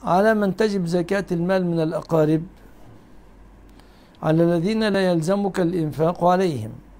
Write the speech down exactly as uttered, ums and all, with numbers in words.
على من تجب زكاة المال من الأقارب على الذين لا يلزمك الإنفاق عليهم.